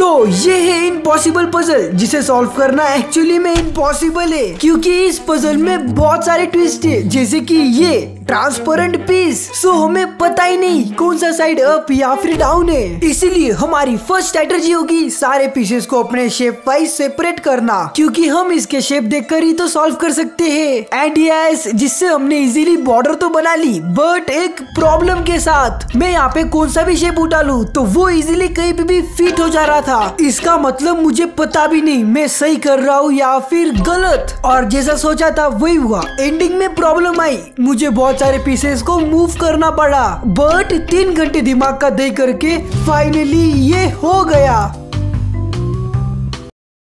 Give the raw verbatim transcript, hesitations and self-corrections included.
तो ये है इम्पॉसिबल पजल जिसे सॉल्व करना एक्चुअली में इम्पॉसिबल है, क्योंकि इस पजल में बहुत सारे ट्विस्ट है, जैसे कि ये ट्रांसपेरेंट पीस। सो हमें पता ही नहीं कौन सा साइड अप या फिर डाउन है, इसीलिए हमारी फर्स्ट स्ट्रेटजी होगी सारे पीसेस को अपने शेप वाइज सेपरेट करना, क्योंकि हम इसके शेप देखकर ही तो सॉल्व कर सकते हैं। एंड यस, जिससे हमने इजीली बॉर्डर तो बना ली, बट एक प्रॉब्लम के साथ। मैं यहाँ पे कौन सा भी शेप उठा लूं तो वो इजीली कहीं पे भी फिट हो जा रहा था। इसका मतलब मुझे पता भी नहीं मैं सही कर रहा हूँ या फिर गलत, और जैसा सोचा था वही हुआ। एंडिंग में प्रॉब्लम आई, मुझे बहुत सारे पीसेस को मूव करना पड़ा, बट तीन घंटे दिमाग का दे करके फाइनली ये हो गया।